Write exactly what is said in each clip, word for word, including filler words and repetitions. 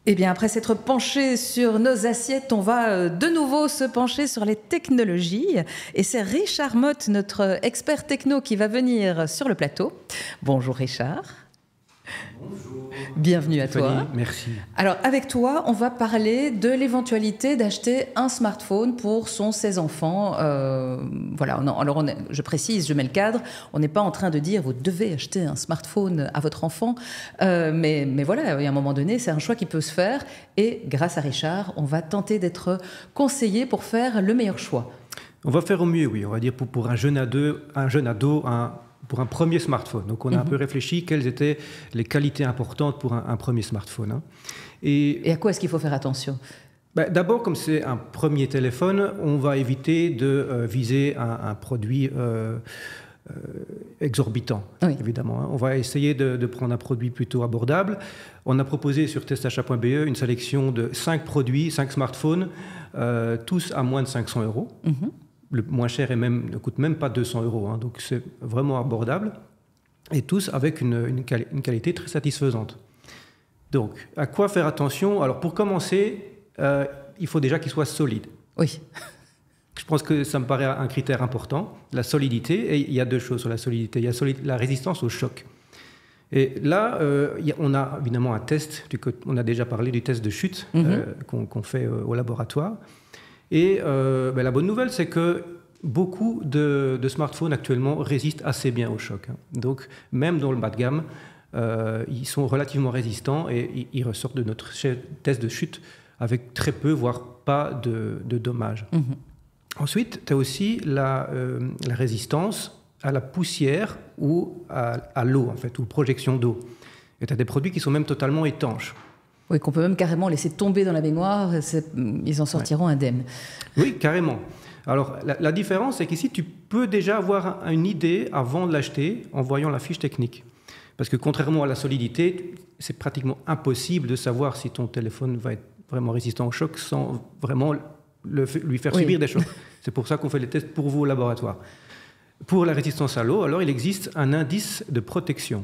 Eh bien, après s'être penché sur nos assiettes, on va de nouveau se pencher sur les technologies. Et c'est Richard Mott, notre expert techno, qui va venir sur le plateau. Bonjour Richard. Bonjour. Bienvenue à Stéphanie, toi. Merci. Alors, avec toi, on va parler de l'éventualité d'acheter un smartphone pour son ses enfants. Euh, voilà. Alors, on est, je précise, je mets le cadre. On n'est pas en train de dire vous devez acheter un smartphone à votre enfant, euh, mais, mais voilà, à un moment donné, c'est un choix qui peut se faire. Et grâce à Richard, on va tenter d'être conseillé pour faire le meilleur choix. On va faire au mieux, oui. On va dire pour, pour un jeune ado, un jeune ado, un pour un premier smartphone. Donc, on a mm-hmm. un peu réfléchi quelles étaient les qualités importantes pour un, un premier smartphone. Hein. Et, Et à quoi est-ce qu'il faut faire attention ? Ben, d'abord, comme c'est un premier téléphone, on va éviter de euh, viser un, un produit euh, euh, exorbitant, oui. évidemment. Hein. On va essayer de, de prendre un produit plutôt abordable. On a proposé sur testachat point b e une sélection de cinq produits, cinq smartphones, euh, tous à moins de cinq cents euros. Mm-hmm. Le moins cher est même, ne coûte même pas deux cents euros, hein, donc c'est vraiment abordable, et tous avec une, une, quali- une qualité très satisfaisante. Donc, à quoi faire attention ? Alors, pour commencer, euh, il faut déjà qu'il soit solide. Oui. Je pense que ça me paraît un critère important, la solidité, et il y a deux choses sur la solidité. Il y a solid- la résistance au choc. Et là, euh, y a, on a évidemment un test, du, on a déjà parlé du test de chute mm-hmm. euh, qu'on, qu'on fait euh, au laboratoire. Et euh, ben la bonne nouvelle, c'est que beaucoup de, de smartphones actuellement résistent assez bien au choc. Hein. Donc, même dans le bas de gamme, euh, ils sont relativement résistants et ils, ils ressortent de notre test de chute avec très peu, voire pas de, de dommages. Mmh. Ensuite, tu as aussi la, euh, la résistance à la poussière ou à, à l'eau, en fait, ou projection d'eau. Et tu as des produits qui sont même totalement étanches. Oui, qu'on peut même carrément laisser tomber dans la baignoire, c'est, ils en sortiront ouais. indemnes. Oui, carrément. Alors, la, la différence, c'est qu'ici, tu peux déjà avoir une idée avant de l'acheter en voyant la fiche technique. Parce que contrairement à la solidité, c'est pratiquement impossible de savoir si ton téléphone va être vraiment résistant au choc sans vraiment le, lui faire oui. subir des chocs. C'est pour ça qu'on fait les tests pour vous au laboratoire. Pour la résistance à l'eau, alors il existe un indice de protection.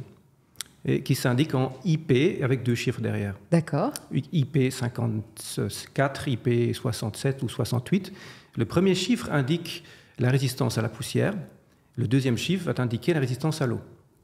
Et qui s'indique en I P avec deux chiffres derrière. D'accord. I P cinquante-quatre, I P soixante-sept ou soixante-huit. Le premier chiffre indique la résistance à la poussière. Le deuxième chiffre va indiquer la résistance à l'eau.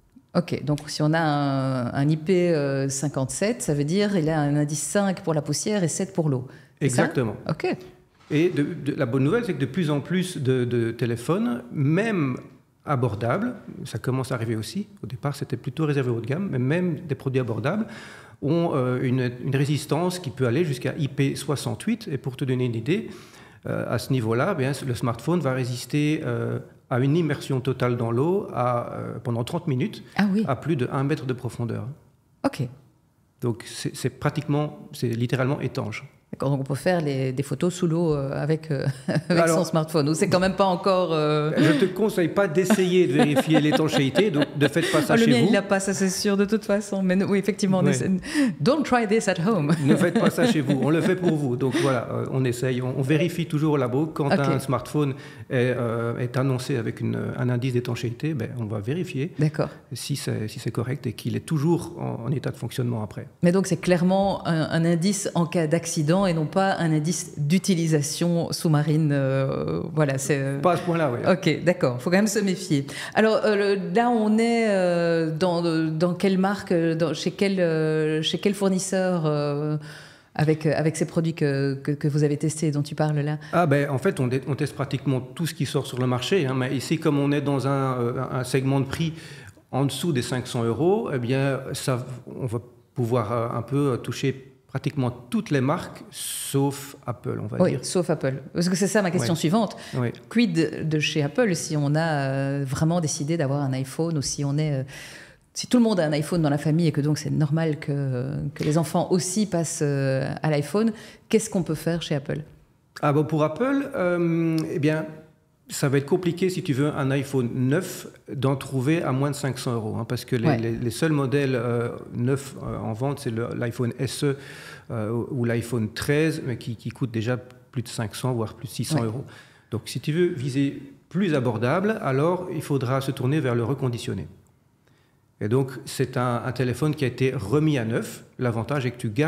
Ok, donc si on a un, un I P cinquante-sept, ça veut dire qu'il a un indice cinq pour la poussière et sept pour l'eau. C'est exactement. Ça ? Ok. Et de, de, la bonne nouvelle, c'est que de plus en plus de, de téléphones, même abordables, ça commence à arriver aussi. Au départ, c'était plutôt réservé haut de gamme, mais même des produits abordables ont euh, une, une résistance qui peut aller jusqu'à I P soixante-huit. Et pour te donner une idée, euh, à ce niveau-là, bien, le smartphone va résister euh, à une immersion totale dans l'eau à, euh, pendant trente minutes, ah oui. à plus de un mètre de profondeur. Ok. Donc c'est, c'est pratiquement, c'est littéralement étanche. Donc on peut faire les, des photos sous l'eau avec, euh, avec Alors, son smartphone. Ou c'est quand même pas encore... Euh... Je ne te conseille pas d'essayer de vérifier l'étanchéité, donc ne faites pas ça oh, chez vous. Le mien, il n'a pas, ça c'est sûr de toute façon. Mais oui, effectivement, on ouais. essaie... Don't try this at home. Ne faites pas ça chez vous, on le fait pour vous. Donc voilà, euh, on essaye, on, on vérifie toujours au labo. Quand okay. un smartphone est, euh, est annoncé avec une, un indice d'étanchéité, ben, on va vérifier D'accord. Si, c'est, si c'est correct et qu'il est toujours en, en état de fonctionnement après. Mais donc c'est clairement un, un indice en cas d'accident et non pas un indice d'utilisation sous-marine, euh, voilà, c'est... Euh... Pas à ce point-là, oui. Ok, d'accord, il faut quand même se méfier. Alors euh, là, on est euh, dans, dans quelle marque, dans, chez, quel, euh, chez quel fournisseur euh, avec, avec ces produits que, que, que vous avez testés, dont tu parles là ? Ah ben, en fait, on, on teste pratiquement tout ce qui sort sur le marché, hein, mais ici, comme on est dans un, un segment de prix en dessous des cinq cents euros, eh bien, ça, on va pouvoir un peu toucher pratiquement toutes les marques, sauf Apple, on va oui, dire. Oui, sauf Apple. Parce que c'est ça ma question oui. suivante. Oui. Quid de chez Apple si on a euh, vraiment décidé d'avoir un iPhone ou si on est... Euh, si tout le monde a un iPhone dans la famille et que donc c'est normal que, que les enfants aussi passent euh, à l'iPhone, qu'est-ce qu'on peut faire chez Apple ? Ah bon, pour Apple, euh, eh bien... ça va être compliqué, si tu veux, un iPhone neuf, d'en trouver à moins de cinq cents euros. Hein, parce que les, ouais. les, les seuls modèles euh, neufs euh, en vente, c'est le, l'iPhone S E euh, ou l'iPhone treize, mais qui, qui coûtent déjà plus de cinq cents, voire plus de six cents ouais. euros. Donc, si tu veux viser plus abordable, alors il faudra se tourner vers le reconditionné. Et donc, c'est un, un téléphone qui a été remis à neuf. L'avantage est que tu gardes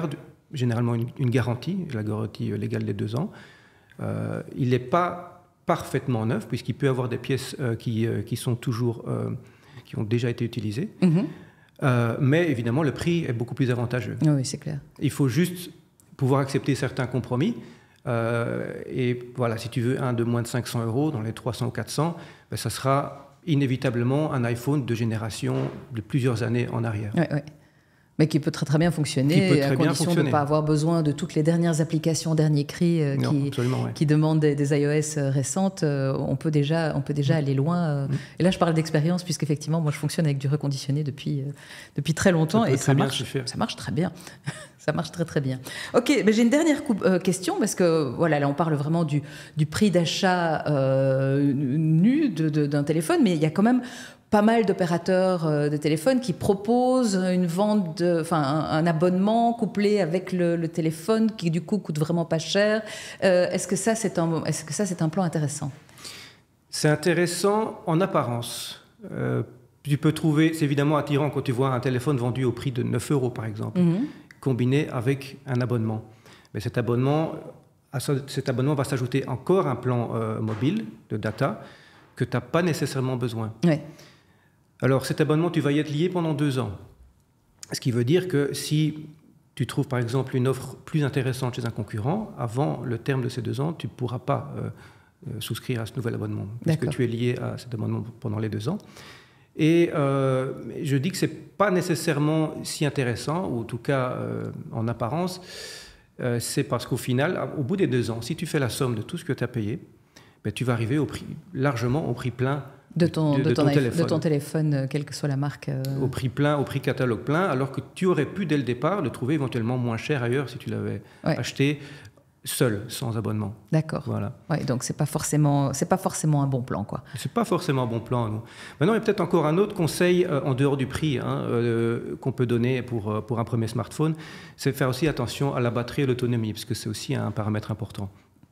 généralement une, une garantie, la garantie légale des deux ans. Euh, il n'est pas parfaitement neuf, puisqu'il peut y avoir des pièces euh, qui, euh, qui sont toujours, euh, qui ont déjà été utilisées. Mm-hmm. Euh, mais évidemment, le prix est beaucoup plus avantageux. Oui, c'est clair. Il faut juste pouvoir accepter certains compromis. Euh, et voilà, si tu veux un de moins de cinq cents euros, dans les trois cents ou quatre cents, ben, ça sera inévitablement un iPhone de génération de plusieurs années en arrière. Oui, oui. Mais qui peut très très bien fonctionner, très à bien condition de ne pas avoir besoin de toutes les dernières applications dernier cri euh, non, qui, ouais. qui demandent des, des iOS récentes. Euh, on peut déjà, on peut déjà mmh. aller loin. Euh, mmh. Et là, je parle d'expérience, puisqu'effectivement, moi, je fonctionne avec du reconditionné depuis, euh, depuis très longtemps. Ça et ça ça marche, ça marche très bien. Ça marche très très bien. Ok, mais j'ai une dernière coup, euh, question, parce que voilà, là, on parle vraiment du, du prix d'achat euh, nu de, de, d'un téléphone, mais il y a quand même pas mal d'opérateurs euh, de téléphone qui proposent une vente, de, enfin un, un abonnement couplé avec le, le téléphone qui du coup coûte vraiment pas cher. Euh, est-ce que ça c'est un, est-ce que ça c'est un plan intéressant ? C'est intéressant en apparence. Euh, tu peux trouver, c'est évidemment attirant quand tu vois un téléphone vendu au prix de neuf euros par exemple, mm-hmm. combiné avec un abonnement. Mais cet abonnement, à cet abonnement va s'ajouter encore un plan euh, mobile de data que tu n'as pas nécessairement besoin. Oui. Alors, cet abonnement, tu vas y être lié pendant deux ans. Ce qui veut dire que si tu trouves, par exemple, une offre plus intéressante chez un concurrent, avant le terme de ces deux ans, tu ne pourras pas euh, euh, souscrire à ce nouvel abonnement, puisque tu es lié à cet abonnement pendant les deux ans. Et euh, je dis que ce n'est pas nécessairement si intéressant, ou en tout cas euh, en apparence, euh, c'est parce qu'au final, au bout des deux ans, si tu fais la somme de tout ce que tu as payé, ben, tu vas arriver au prix, largement au prix plein de ton, de, de, de ton, ton téléphone. De ton téléphone, quelle que soit la marque. Euh... Au prix plein, au prix catalogue plein, alors que tu aurais pu dès le départ le trouver éventuellement moins cher ailleurs si tu l'avais ouais. acheté seul, sans abonnement. D'accord. Voilà. Ouais, donc c'est pas forcément, c'est pas forcément un bon plan, quoi. C'est pas forcément un bon plan. Non. Maintenant, il y a peut-être encore un autre conseil euh, en dehors du prix hein, euh, qu'on peut donner pour euh, pour un premier smartphone, c'est faire aussi attention à la batterie et l'autonomie, parce que c'est aussi un paramètre important.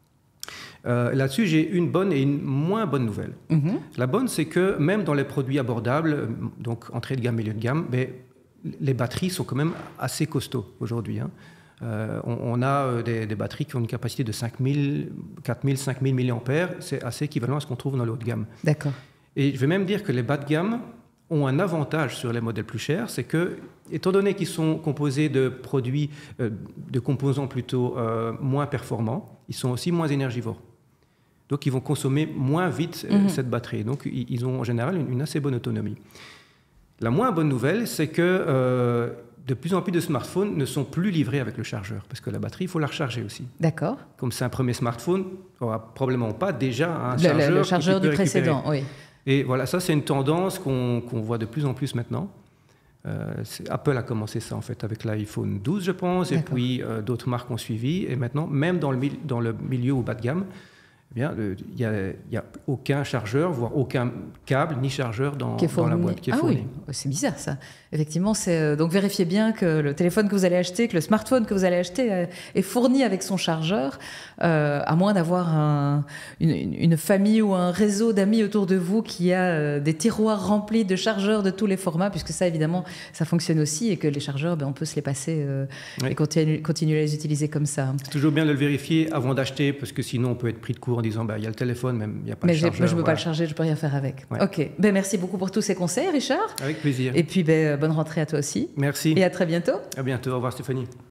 Euh, là-dessus, j'ai une bonne et une moins bonne nouvelle. Mm-hmm. La bonne, c'est que même dans les produits abordables, donc entrée de gamme, milieu de gamme, ben, les batteries sont quand même assez costauds aujourd'hui. Hein. Euh, on, on a des, des batteries qui ont une capacité de cinq mille, quatre mille, cinq mille milliampères. C'est assez équivalent à ce qu'on trouve dans le haut de gamme. D'accord. Et je vais même dire que les bas de gamme ont un avantage sur les modèles plus chers, c'est que, étant donné qu'ils sont composés de produits, euh, de composants plutôt euh, moins performants, ils sont aussi moins énergivores. Donc, ils vont consommer moins vite mmh. cette batterie. Donc, ils ont en général une, une assez bonne autonomie. La moins bonne nouvelle, c'est que euh, de plus en plus de smartphones ne sont plus livrés avec le chargeur, parce que la batterie, il faut la recharger aussi. D'accord. Comme c'est un premier smartphone, on n'aura probablement pas déjà un le, chargeur, le, le chargeur du récupérer. précédent, oui. Et voilà, ça, c'est une tendance qu'on, qu'on voit de plus en plus maintenant. Euh, Apple a commencé ça en fait avec l'iPhone douze, je pense, D'accord. et puis euh, d'autres marques ont suivi. Et maintenant, même dans le, dans le milieu au bas de gamme, eh bien, il n'y a, a aucun chargeur, voire aucun câble ni chargeur dans, dans la boîte qui est ah fourni. Oui, c'est bizarre ça. Effectivement, c'est, donc vérifiez bien que le téléphone que vous allez acheter, que le smartphone que vous allez acheter est fourni avec son chargeur, euh, à moins d'avoir un, une, une famille ou un réseau d'amis autour de vous qui a des tiroirs remplis de chargeurs de tous les formats, puisque ça, évidemment, ça fonctionne aussi, et que les chargeurs, ben, on peut se les passer euh, oui. et continuer, continuer à les utiliser comme ça. C'est toujours bien de le vérifier avant d'acheter, parce que sinon, on peut être pris de court en disant bah, il y a le téléphone, même il n'y a pas mais de chargeur. Mais je ne peux voilà. pas le charger, je ne peux rien faire avec. Ouais. Ok. Ben, merci beaucoup pour tous ces conseils, Richard. Avec plaisir. Et puis, ben, bonne rentrée à toi aussi. Merci. Et à très bientôt. À bientôt. Au revoir, Stéphanie.